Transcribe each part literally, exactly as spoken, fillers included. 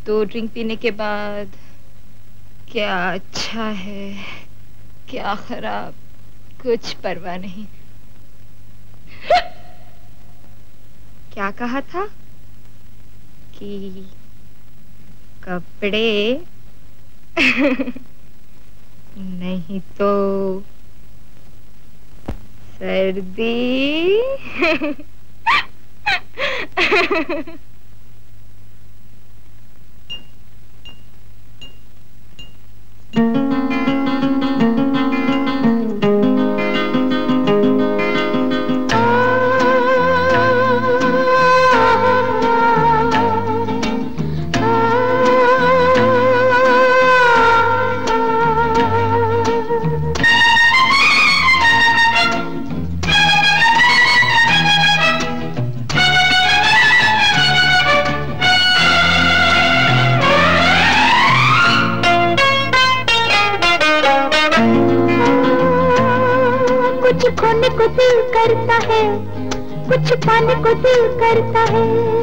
दो ड्रिंक पीने के बाद क्या अच्छा है क्या खराब, कुछ परवाह नहीं। क्या कहा था कि कपड़े नहीं तो सर्दी। कुछ खोने को दिल करता है, कुछ पाने को दिल करता है,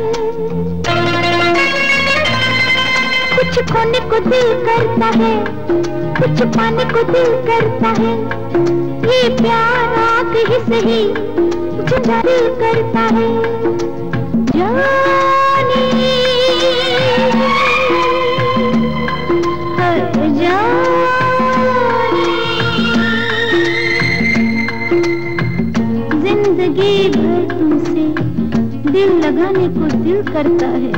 कुछ खोने को दिल करता है, कुछ पाने को दिल करता है। ये प्यार आग ही सही जिंदा दिल करता है। जाने हर जाने जिंदगी भर तुमसे दिल लगाने को दिल करता है।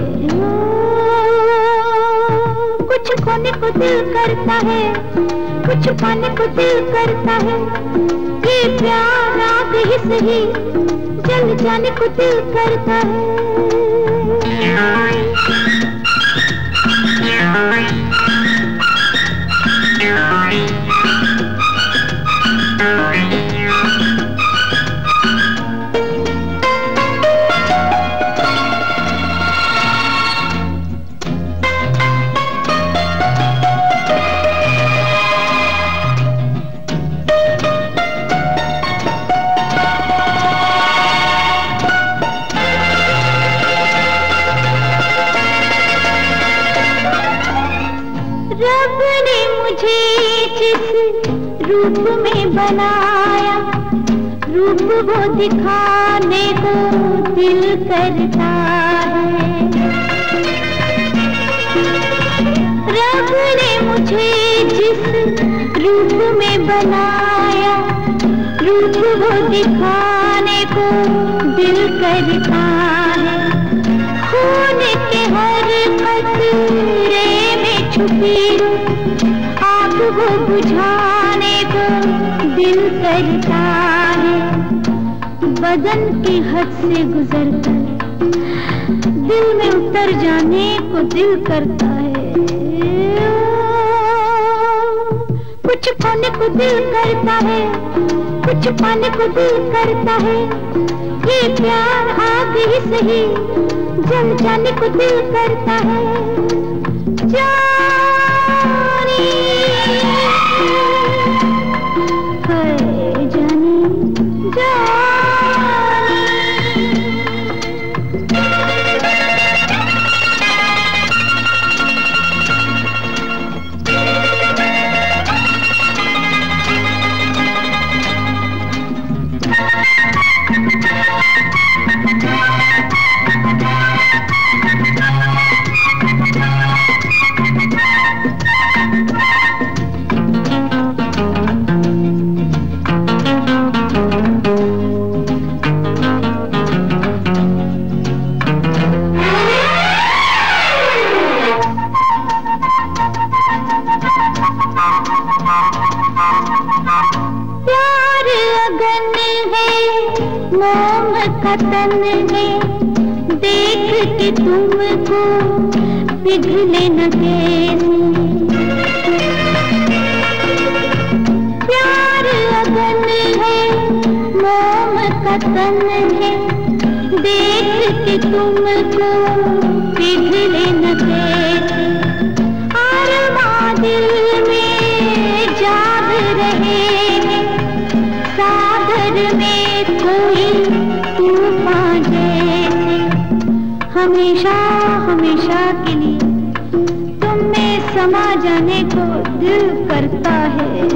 कुछ खोने को दिल करता है, कुछ पाने को दिल करता है। ये प्यार आग ही सही जल जाने को दिल करता है। रब ने मुझे जिस रूप में बनाया, रूप वो दिखाने को दिल करता है। रब ने मुझे जिस रूप में बनाया, रूप वो दिखाने को दिल करता है। खून के हर कतरे में छुपी आग वो बुझाने को दिल करता है। बदन की हद से गुजर कर दिल में उतर जाने को दिल करता है। कुछ खोने को दिल करता है, कुछ पाने को दिल करता है। ये प्यार आग ही सही जल जाने को दिल करता है। जाने है जाने जाने मोम का तन है, देख के तुमको पिघले न कैसे। प्यार अगन है, मोम का तन है, देख के तुमको पिघले न कैसे। अरमां दिल में जाग रहे हैं, सागर में कोई तूफान जैसे। हमेशा हमेशा के लिए में समा जाने को दिल करता है,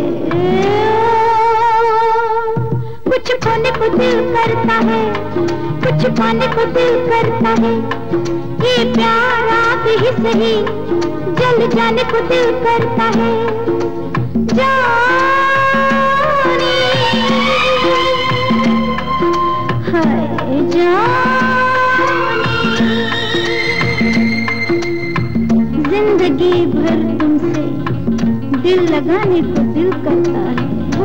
कुछ खोने को दिल करता है, कुछ पाने को दिल करता है। ये प्यार आग ही सही, जल जाने को दिल करता है। जाने हाय जाने, जिंदगी भर तुमसे दिल लगाने को दिल करता है।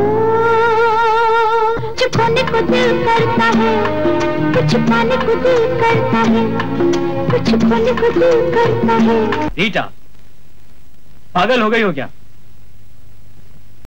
कुछ खोने को दिल करता है, कुछ पाने को दिल करता है, कुछ खोने को दिल करता है। रीटा, पागल हो गई हो क्या?